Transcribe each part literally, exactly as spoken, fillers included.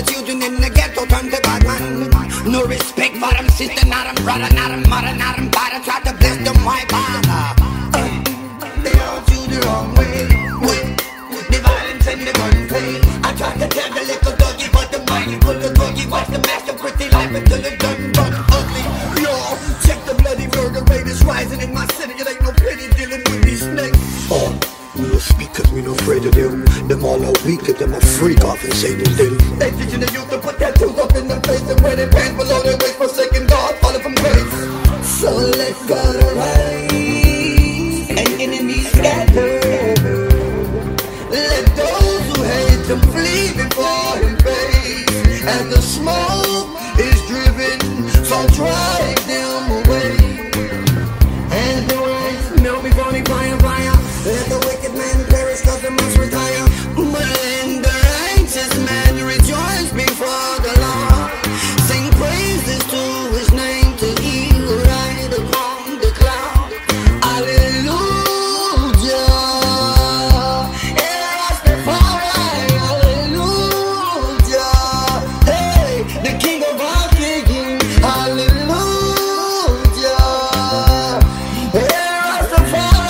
the children in the ghetto turn to bad man. No respect for them sister, not them brother, not them mother, not them father. Try to bless them white father. Uh, they all choose the wrong way. Way. The violence and the gunplay. I try to tell the little doggy, but the mind full of doggy. Watch the master pretty life until it's done but ugly. Yo, check the bloody murder rate is rising in my city. It ain't no pity dealing with these snakes. Oh. We will speak cause we no afraid of them. Them all are weak cause them a freak off and say this day. They teaching the youth to put tattoos up in their face and wear their pants below their waist, forsaking God, falling from grace. So let God arise and enemies scatter. Let those who hate him flee before him face. As the smoke is driven, so drive them away. And the rays melt before the fire, fire. Let the wicked man perish cause they must retire. But let the righteous man rejoice before the Lord. Sing praises to his name till he will ride upon the cloud. Hallelujah. Yeah, Rastafari. Hallelujah. Hey, the king of all kings. Hallelujah. Yeah, Rastafari.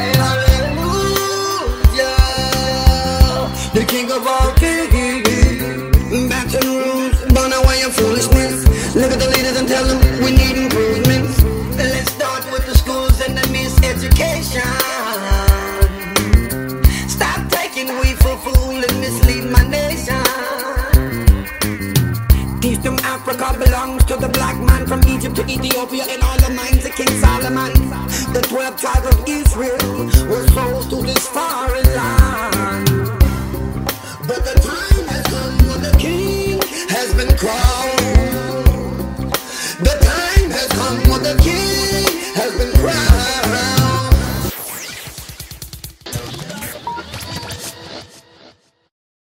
The king of all kings. Baton Rouge, burn away your foolishness. Look at the leaders and tell them we need improvements. Let's start with the schools and the miseducation. Stop taking we for fool and mislead my nation. Teach them Africa belongs to the black man, from Egypt to Ethiopia and all the mines of King Solomon. The twelve tribes of Israel were sold to this foreign land. But the time has come when the king has been crowned. The time has come when the king has been crowned.